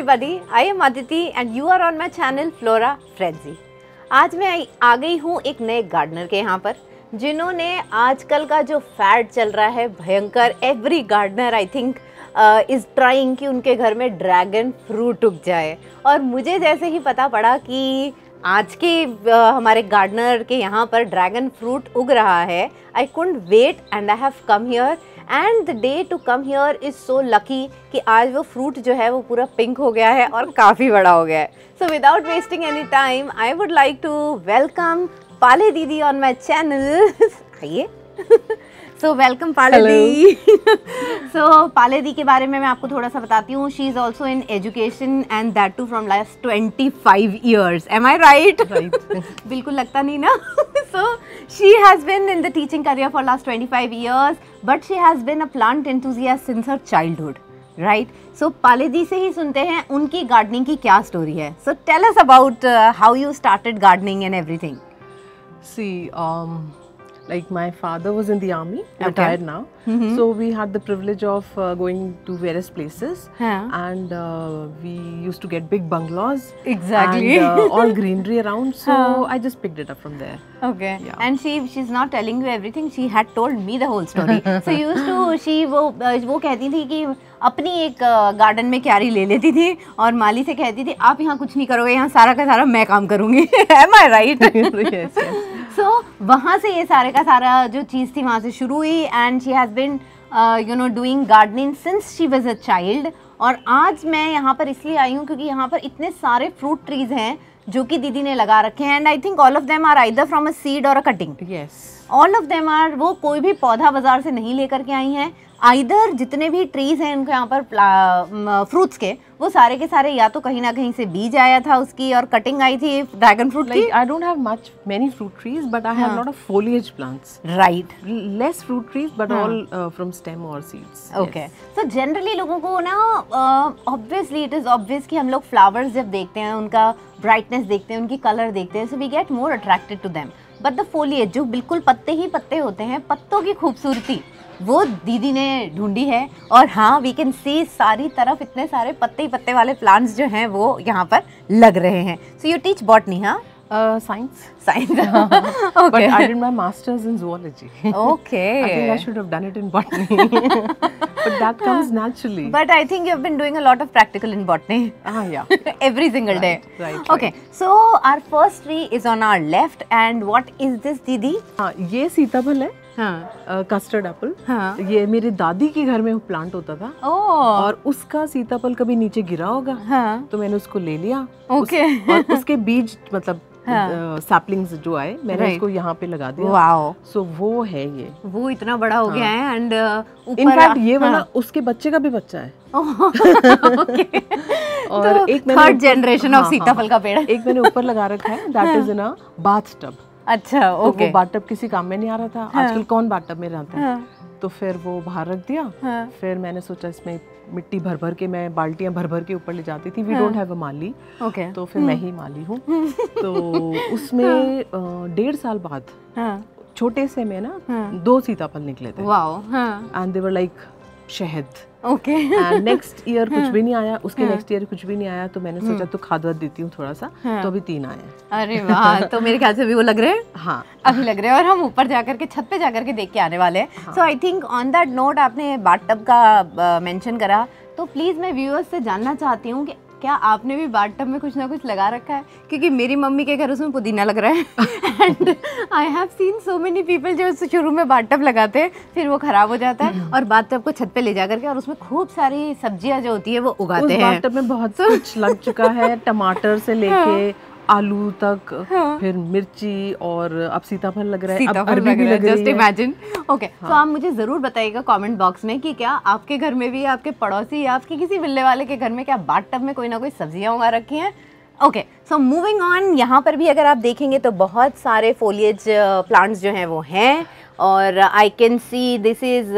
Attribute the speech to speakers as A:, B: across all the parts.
A: everybody, I am Aditi and you are on my channel Flora Frenzy। आज मैं आ गई हूँ एक नए गार्डनर के यहाँ पर, जिन्होंने आजकल का जो फैड चल रहा है भयंकर, every gardener I think is trying कि उनके घर में ड्रैगन फ्रूट उग जाए। और मुझे जैसे ही पता पड़ा कि आज के हमारे गार्डनर के यहाँ पर ड्रैगन फ्रूट उग रहा है, I couldn't wait and I have come here and the day to come here is so lucky कि आज वो फ्रूट जो है वो पूरा पिंक हो गया है और काफ़ी बड़ा हो गया है। So without wasting any time I would like to welcome Pale दीदी ऑन माई चैनल। आइए। सो वेलकम पाले दी। सो पाले दी के बारे में मैं आपको थोड़ा सा बताती हूँ। She is also in education and that too from last 25 years। Am I right? बिल्कुल लगता नहीं ना। So she has been in the teaching career for last 25 years, but she has been a plant enthusiast since her childhood, right? So पाले दी से ही सुनते हैं उनकी gardening की क्या स्टोरी है। So tell us about how you started gardening and everything.
B: See, like my father was in the army, retired now. So we had the privilege of going to various places, and we used to get big bungalows.
A: Exactly.
B: And all greenery around. So I just picked it up from there.
A: Okay.
B: Yeah.
A: And she's not telling you everything. She had told me the whole story. So वो कहती थी कि अपनी एक garden में क्यारी ले लेती थी और माली से कहती थी आप यहाँ कुछ नहीं करोगे, यहाँ सारा का सारा मैं काम करूँगी। Am I right?
B: Yes, yes.
A: So वहाँ से ये सारे का सारा जो चीज़ थी वहाँ से शुरू हुई and she has been doing gardening since she was a child। और आज मैं यहाँ पर इसलिए आई हूँ क्योंकि यहाँ पर इतने सारे फ्रूट ट्रीज हैं जो कि दीदी ने लगा रखे हैं and I think all of them are either from a seed और a cutting.
B: Yes.
A: All of them are, वो कोई भी पौधा बाजार से नहीं लेकर के आई हैं। आइदर जितने भी ट्रीज हैं उनके यहाँ पर फ्रूट्स के, वो सारे के सारे या तो कहीं ना कहीं से बीज आया था उसकी और कटिंग आई थी ड्रैगन फ्रूट की।
B: I don't have many fruit trees, but I have a lot of foliage plants.
A: Right.
B: Less fruit trees, but all from stem or seeds.
A: Okay. So generally लोगों को ना obviously it is obvious कि हम लोग flowers जब देखते हैं, उनका brightness देखते हैं, उनकी color देखते हैं, so we get more attracted to them. But the foliage जो बिल्कुल पत्ते ही पत्ते होते हैं, पत्तों की खूबसूरती वो दीदी ने ढूंढी है। और हाँ, वी कैन सी सारी तरफ इतने सारे पत्ते ही पत्ते वाले प्लांट्स जो हैं वो यहाँ पर लग रहे हैं। So you teach botany? हाँ,
B: Science.
A: Okay.
B: But I did my master's in zoology.
A: Okay.
B: I think I should have done it in botany. But that comes naturally.
A: But I think you've been doing a lot of practical in botany.
B: Yeah.
A: Every single day.
B: Right.
A: Okay. So our first tree is on our left and what is this, दीदी?
B: हाँ, ये सीताफल है।
A: हाँ.
B: Custard apple.
A: हाँ.
B: ये मेरे दादी के घर में प्लांट होता था। और उसका सीताफल कभी नीचे गिरा होगा।
A: हाँ.
B: तो मैंने उसको ले लिया।
A: Okay.
B: और उसके बीज मतलब सैपलिंग्स जो आए मैंने उसको यहाँ पे लगा दिया।
A: वाओ।
B: सो वो है ये।
A: वो इतना बड़ा हो गया है एंड
B: इनफैक्ट ये वाला उसके बच्चे का भी बच्चा है। और
A: तो
B: एक मैंने
A: थर्ड जनरेशन ऑफ सीताफल का पेड़।
B: एक मैंने ऊपर लगा रखा है, that is in a bathtub.
A: अच्छा, ओके।
B: वो बाथ टब किसी काम में नहीं आ रहा था। आजकल कौन बाथ टब में रहता है? तो फिर वो बाहर रख दिया। फिर मैंने सोचा इसमें मिट्टी भर भर के, मैं बाल्टियां भर भर के ऊपर ले जाती थी। वी डोंट हैव अ माली।
A: ओके।
B: तो फिर मैं ही माली हूँ। तो उसमें 1.5 साल बाद छोटे से में ना 2 सीताफल निकले थे।
A: Wow.
B: And they were like शहद।
A: ओके।
B: एंड नेक्स्ट ईयर कुछ भी नहीं आया, उसके नेक्स्ट ईयर कुछ भी नहीं आया। तो मैंने सोचा तो खाद वाद देती हूँ थोड़ा सा। तो अभी 3 आए।
A: अरे वाह। तो मेरे ख्याल से भी वो लग रहे हैं।
B: हाँ,
A: अभी लग रहे हैं और हम ऊपर जाकर के छत पे जाकर के देख के आने वाले हैं। So I think on that note आपने बाथ टब का मेंशन करा, तो प्लीज़ मैं व्यूअर्स से जानना चाहती हूँ कि क्या आपने भी बाथ टब में कुछ ना कुछ लगा रखा है? क्योंकि मेरी मम्मी के घर उसमें पुदीना लग रहा है and I have seen so many people जो शुरू में बाथ टब लगाते हैं, फिर वो खराब हो जाता है और बाथ टब को छत पे ले जा करके और उसमें खूब सारी सब्जियां जो होती है वो उगाते हैं।
B: बाथ टब में बहुत कुछ लग चुका है, टमाटर से लेके आलू तक, फिर मिर्ची और अब सीताफल लग रहा है, अब अरबी भी लग रही है।
A: Just imagine. ओके, तो आप मुझे ज़रूर बताइएगा कमेंट बॉक्स में कि क्या आपके घर में भी, आपके पड़ोसी या आपके किसी मिलने वाले के घर में क्या बाथ टब में कोई ना कोई सब्जियां उगा रखी हैं। ओके, सो मूविंग ऑन, यहाँ पर भी अगर आप देखेंगे तो बहुत सारे फोलिएज प्लांट्स जो हैं वो हैं और I can see this is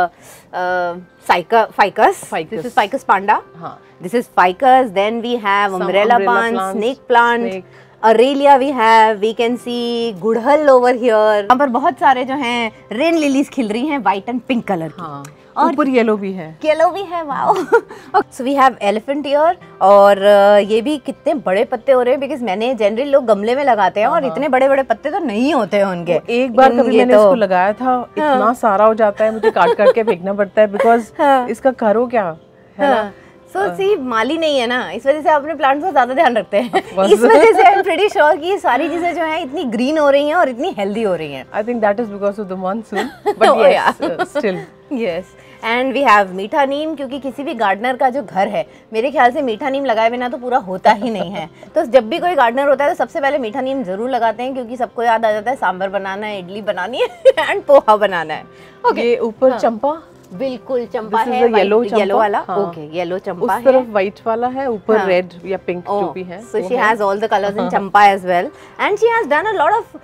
A: ficus. This is ficus panda. This is ficus. Then we have umbrella plants, snake plant, aralia we can see गुड़हल ओवर हियर। यहाँ पर बहुत सारे जो हैं रेन लिलीज खिल रही हैं वाइट एंड पिंक कलर की। और
B: ऊपर येलो भी है,
A: wow. So we have elephant ear, और ये भी कितने बड़े पत्ते हो रहे हैं, बिकॉज मैंने जनरली लोग गमले में लगाते हैं और इतने बड़े बड़े पत्ते तो नहीं होते हैं उनके।
B: एक बार कभी मैंने इसको लगाया था, इतना सारा हो जाता है, मुझे काट काट के फेंकना पड़ता है, बिकॉज इसका करो क्या है ना।
A: So, सी माली नहीं है ना, इस वजह से आप अपने प्लांट्स का ज्यादा ध्यान रखते हैं। इस वजह से आई एम प्रीटी श्योर कि ये सारी चीजें जो हैं इतनी ग्रीन हो रही हैं और इतनी हेल्दी हो रही हैं।
B: I think that is because of the monsoon, but yes still
A: yes. And we have मीठा नीम, क्योंकि किसी भी गार्डनर का जो घर है, मेरे ख्याल से मीठा नीम लगाए बिना तो पूरा होता ही नहीं है। तो जब भी कोई गार्डनर होता है तो सबसे पहले मीठा नीम जरूर लगाते हैं, क्योंकि सबको याद आ जाता है सांभर बनाना है, इडली बनानी है एंड पोहा बनाना है।
B: ओके, ये ऊपर चंपा,
A: बिल्कुल चंपा है,
B: येलो
A: वाला। ओके, येलो चंपा
B: है, उस तरफ व्हाइट वाला है, ऊपर रेड या पिंक जो भी है।
A: So she has all the colours in champa as well, and she has done a lot of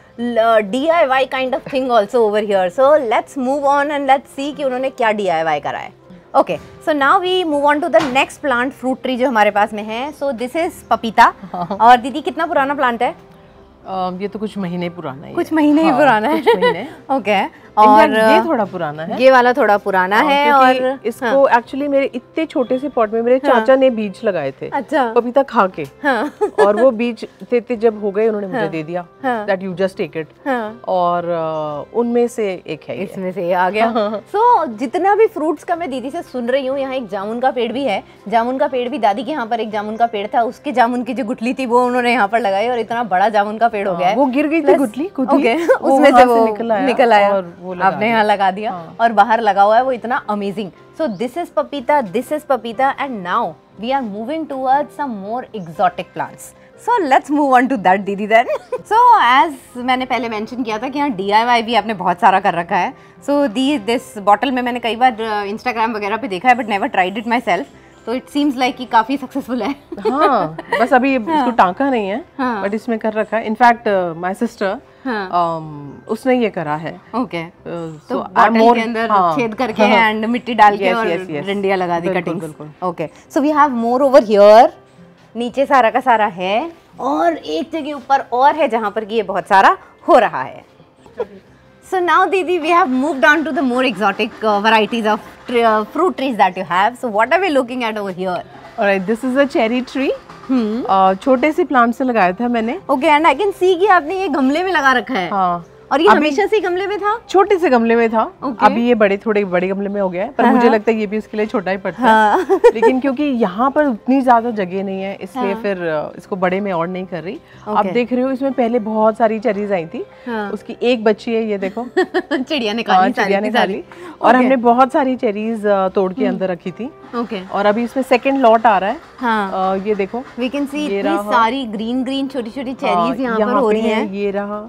A: DIY kind of thing also over here. So let's move on and let's see कि उन्होंने क्या DIY करा है। Okay, so now we move on to the next plant, fruit tree जो हमारे पास में है। सो this is पपीता। और दीदी कितना पुराना प्लांट है?
B: ये तो कुछ महीने पुराना है,
A: कुछ महीने ही पुराना है।
B: कुछ महीने।
A: ओके,
B: और ये थोड़ा पुराना है,
A: ये वाला थोड़ा पुराना है। और
B: इसको एक्चुअली मेरे इतने छोटे से पॉट में मेरे चाचा ने बीज लगाए थे,
A: अच्छा,
B: पपीता खा के। और वो बीज थे जब हो गए उन्होंने मुझे दे दिया, that you just take it. और उनमें से एक है,
A: इसमें से आ गया। सो जितना भी फ्रूट्स का मैं दीदी से सुन रही हूँ, यहाँ एक जामुन का पेड़ भी है। जामुन का पेड़ भी दादी के यहाँ पर एक जामुन का पेड़ था, उसके जामुन की जो गुठली थी वो उन्होंने यहाँ पर लगाई, और इतना बड़ा जामुन का पेड़ हो गया है।
B: वो गिर गई थी गुठली,
A: उसमें से वो निकल आया और आपने यहाँ लगा दिया। और बाहर लगा हुआ है वो, इतना amazing. So this is papita, and now we are moving towards some more exotic plants. So let's move on to that दीदी then. So as मैंने पहले मेंशन किया था कि यहाँ DIY भी आपने बहुत सारा कर रखा है। So this बॉटल में मैंने कई बार इंस्टाग्राम वगैरह पे देखा है, but never tried it myself. तो इट सीम्स लाइक कि काफी सक्सेसफुल है।
B: हाँ, बस अभी इसको टांका नहीं है, बट इसमें कर रखा है। इनफैक्ट माय सिस्टर, उसने ये करा है।
A: ओके, तो बॉटल के अंदर छेद करके एंड मिट्टी डाल के और डंडियां लगा दी, cuttings. Okay, so we have more over here. नीचे सारा का सारा है, और एक जगह ऊपर और है जहाँ पर कि ये बहुत सारा हो रहा है। So now Didi, we have moved on to the more exotic varieties of fruit trees that you have. So what are we looking at over here?
B: Alright, this is a cherry tree. छोटे से plant से लगाया था मैंने।
A: Okay, and I can see कि आपने ये गमले में लगा रखा है।
B: हाँ,
A: और ये हमेशा से गमले में था?
B: छोटे से गमले में था। अभी ये थोड़े बड़े गमले में हो गया है, पर मुझे लगता है ये भी इसके लिए छोटा ही पड़ता है। लेकिन क्योंकि यहाँ पर उतनी ज्यादा जगह नहीं है, इसलिए फिर इसको बड़े में और नहीं कर रही। आप देख रहे हो, इसमें पहले बहुत सारी चेरीज आई थी, उसकी एक बच्ची है, ये देखो।
A: चिड़िया ने खा ली।
B: और हमने बहुत सारी चेरीज तोड़ के अंदर रखी थी। और अभी इसमें सेकंड लॉट आ रहा है। ये देखो,
A: वी कैन सी इतनी सारी ग्रीन छोटी छोटी चेरीज यहाँ पर हो रही हैं।
B: ये रहा,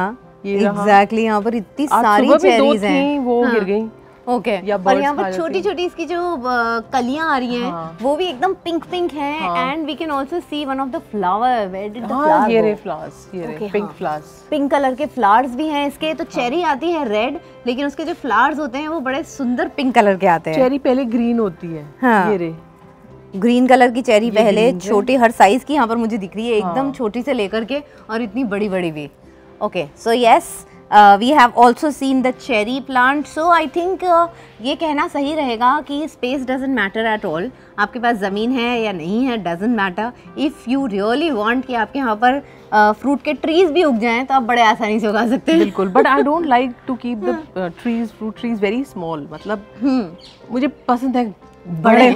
A: एग्जैक्टली, यहाँ पर इतनी सारी चेरीज हैं,
B: वो गिर गई।
A: ओके, और यहाँ पर छोटी छोटी इसकी जो कलियां आ रही हैं, वो भी एकदम पिंक है। And we can also see one of the flower, where did the flower,
B: ये रे फ्लावर्स, ये रे पिंक फ्लावर्स,
A: पिंक कलर के फ्लावर्स भी हैं इसके। तो चेरी आती है रेड, लेकिन उसके जो फ्लावर्स होते हैं वो बड़े सुंदर पिंक कलर के आते हैं।
B: चेरी पहले ग्रीन होती है। ये रे
A: ग्रीन कलर की चेरी पहले, छोटी हर साइज की यहाँ पर मुझे दिख रही है, एकदम छोटी से लेकर के और इतनी बड़ी बड़ी भी। Okay, so yes, we have also seen the cherry plant. So I think ये कहना सही रहेगा कि space doesn't matter at all. आपके पास ज़मीन है या नहीं है, doesn't matter. If you really want कि आपके यहाँ पर फ्रूट के ट्रीज भी उग जाएं, तो आप बड़े आसानी से उगा सकते हैं।
B: बिल्कुल, but I don't like to keep the fruit trees very small. मतलब मुझे पसंद है बड़े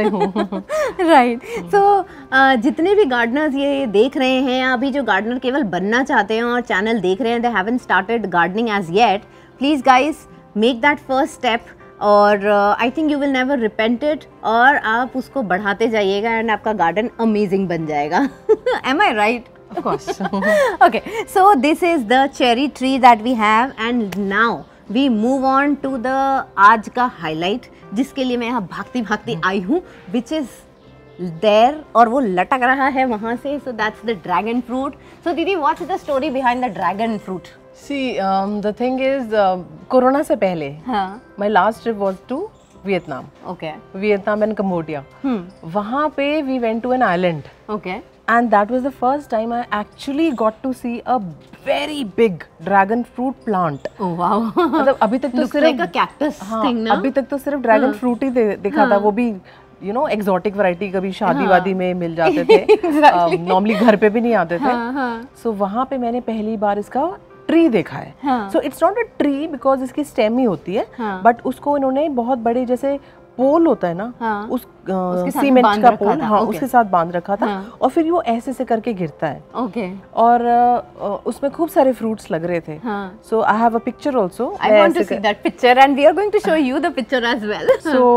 B: हो।
A: राइट। सो जितने भी गार्डनर्स ये देख रहे हैं, अभी जो गार्डनर केवल बनना चाहते हैं और चैनल देख रहे हैं, they haven't started gardening as yet, please guys make that first step. और I think you will never repent it, और आप उसको बढ़ाते जाइएगा एंड आपका गार्डन अमेजिंग बन जाएगा। Am I right?
B: Of course.
A: Okay, so this is the cherry tree that we have, and now we move on to the आज का highlight, जिसके लिए मैं यहाँ भागती आई हूँ, which is there, और वो लटक रहा है वहाँ से। So that's the dragon fruit. So दीदी, what's the story behind the dragon fruit?
B: See, the thing is, corona से पहले my last trip was to Vietnam.
A: Okay.
B: Vietnam and Cambodia. वहाँ पे we went to an island.
A: Okay.
B: And that was the first time I actually got to see a very big dragon fruit plant.
A: Oh wow.
B: मतलब अभी तक तो
A: Looks like a cactus thing, ना?
B: अभी तक तो सिर्फ ड्रैगन फ्रूट ही देखा था, वो भी एक्सोटिक वैरायटी, कभी शादी वादी में मिल जाते थे, नॉर्मली घर पे भी नहीं आते थे। सो वहाँ पे मैंने पहली बार इसका ट्री देखा है। So it's not a tree because इसकी स्टेम ही होती है, बट उसको इन्होंने बहुत बड़े जैसे पोल होता है ना, उस सीमेंट का पोल, हाँ, उसके साथ बांध रखा था, और फिर वो ऐसे से करके गिरता है।
A: ओके।
B: और उसमें खूब सारे फ्रूट्स लग रहे थे। So I have a picture also.
A: I want to see that picture and we are going to show you the picture as well.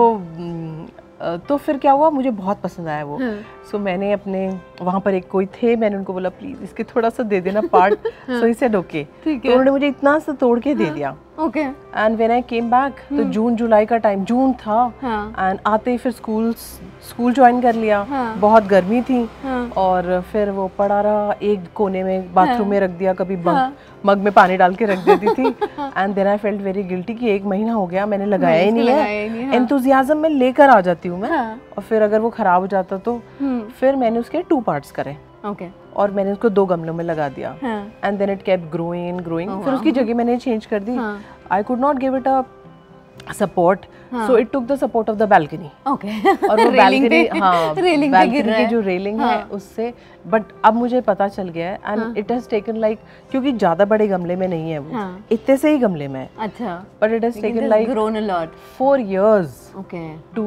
B: तो फिर क्या हुआ, मुझे बहुत पसंद आया वो। सो मैंने अपने वहाँ पर एक कोई थे, मैंने उनको बोला प्लीज इसके थोड़ा सा दे देना part. So he said okay. तो उन्होंने मुझे इतना सा तोड़ के दे दिया।
A: Okay.
B: And when I came back, तो जून जुलाई का टाइम, जून था, एंड आते ही फिर स्कूल ज्वाइन कर लिया। बहुत गर्मी थी, और फिर वो पड़ा रहा एक कोने में, बाथरूम में रख दिया, कभी मग में पानी डाल के रख देती थी। And then I felt very guilty कि 1 महीना हो गया मैंने लगाया ही नहीं है। एंथुसियाज्म में लेकर आ जाती हूँ मैं, और फिर अगर वो खराब हो जाता तो फिर मैंने उसके 2 पार्ट्स करे। और मैंने उसको 2 गमलों में लगा दिया। And then it kept growing growing. फिर उसकी जगह मैंने चेंज कर दी। I could not give it a support, so it took the support of the balcony. और वो बैल्कनी, हाँ, बैल्कनी की जो रेलिंग है उससे। बट अब मुझे पता चल गया है, and it has taken like, क्योंकि ज्यादा बड़े गमले में नहीं है वो, इतने से ही गमले में।
A: अच्छा।
B: But it has taken like
A: grown a lot
B: 4 years to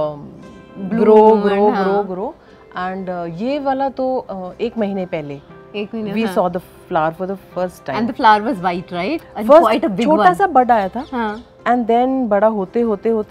B: grow. And ये वाला तो 1 महीने पहले, we saw the flower for the first time.
A: And the flower was white, right? And
B: First,
A: quite a big
B: छोटा
A: one.
B: सा बड आया था, and then बड़ा होते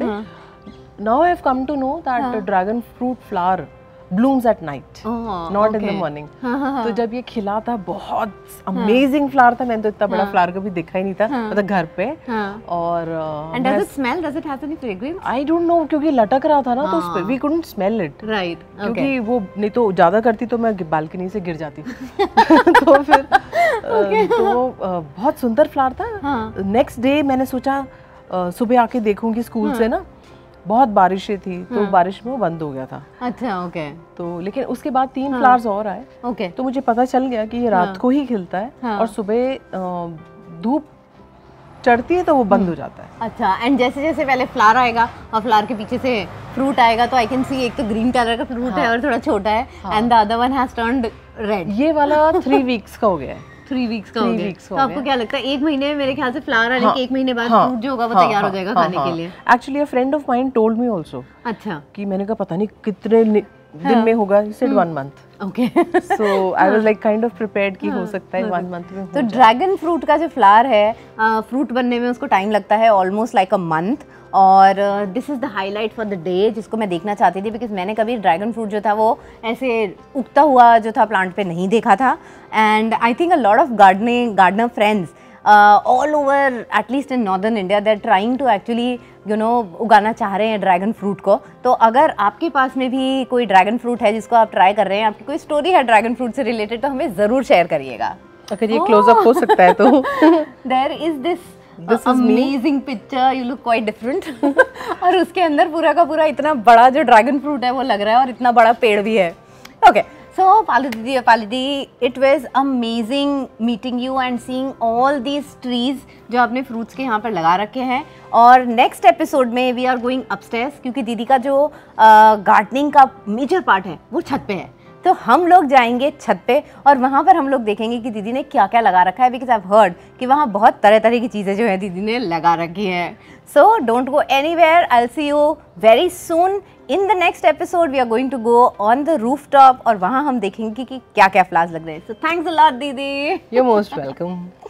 B: now I have come to know that dragon fruit flower blooms at night, not in the morning. तो जब ये खिला था, बहुत amazing flower था, मैंने तो इतना बड़ा flower कभी देखा ही नहीं था, मतलब घर पे। और
A: And does it smell? Does it have any fragrance?
B: I don't know, क्योंकि लटक रहा था ना, तो उस पे we couldn't smell it.
A: Right.
B: क्योंकि वो नहीं तो ज्यादा करती तो मैं बालकनी से गिर जाती। तो फिर तो बहुत सुंदर फ्लावर था। नेक्स्ट डे मैंने सोचा सुबह आके देखूंगी स्कूल से ना, बहुत बारिशें थी, तो बारिश में वो बंद हो गया था।
A: अच्छा, ओके।
B: तो लेकिन उसके बाद 3 फ्लावर्स और आए।
A: ओके।
B: तो मुझे पता चल गया कि ये रात को ही खिलता है, और सुबह धूप चढ़ती है तो वो बंद हो जाता है।
A: अच्छा। एंड जैसे जैसे पहले फ्लावर आएगा और फ्लावर के पीछे से फ्रूट आएगा, तो आई कैन सी एक तो ग्रीन कलर का फ्रूट है और थोड़ा छोटा है, and the other one has turned red.
B: ये वाला 3 वीक्स का हो गया है।
A: 3 वीक्स का हो गया। तो आपको क्या लगता है 1 महीने में मेरे ख्याल से फ्लावर आने के 1 महीने बाद फ्रूट जो होगा वो तैयार हो जाएगा खाने के लिए?
B: Actually a friend of mine told me also.
A: अच्छा।
B: कि मैंने कहा पता नहीं कितने दिन में होगा, he said 1 month.
A: Okay.
B: So I was like kind of prepared कि हो सकता है 1 month में हो
A: तो ड्रैगन फ्रूट का जो फ्लावर है, फ्रूट बनने में उसको टाइम लगता है ऑलमोस्ट लाइक अ मंथ, और this is the highlight for the day जिसको मैं देखना चाहती थी, बिकॉज मैंने कभी ड्रैगन फ्रूट जो था वो ऐसे उगता हुआ जो था प्लांट पे नहीं देखा था। And I think a lot of gardener friends all over, at least in northern India, they're trying to actually उगाना चाह रहे हैं ड्रैगन फ्रूट को। तो अगर आपके पास में भी कोई ड्रैगन फ्रूट है जिसको आप ट्राई कर रहे हैं, आपकी कोई स्टोरी है ड्रैगन फ्रूट से रिलेटेड, तो हमें ज़रूर शेयर करिएगा।
B: अगर ये क्लोजअप हो सकता है तो।
A: There is this amazing picture, you look quite different. और उसके अंदर पूरा का पूरा इतना बड़ा जो ड्रैगन फ्रूट है वो लग रहा है, और इतना बड़ा पेड़ भी है। Okay, so Palidi, it was amazing meeting you and seeing all these trees जो आपने फ्रूट्स के यहाँ पर लगा रखे हैं। और नेक्स्ट एपिसोड में वी आर गोइंग अपस्टेयर्स, क्योंकि दीदी का जो गार्डनिंग का मेजर पार्ट है वो छत पे है, तो हम लोग जाएंगे छत पे और वहाँ पर हम लोग देखेंगे कि दीदी ने क्या क्या लगा रखा है, बिकॉज आई हैव हर्ड कि वहाँ बहुत तरह तरह की चीज़ें जो है दीदी ने लगा रखी हैं। So don't go anywhere, I will see you very soon. In the next episode we are going to go on the rooftop, और वहाँ हम देखेंगे कि क्या क्या फ्लावर्स लग रहे हैं। सो थैंक्स अ लॉट दीदी।
B: You are most welcome.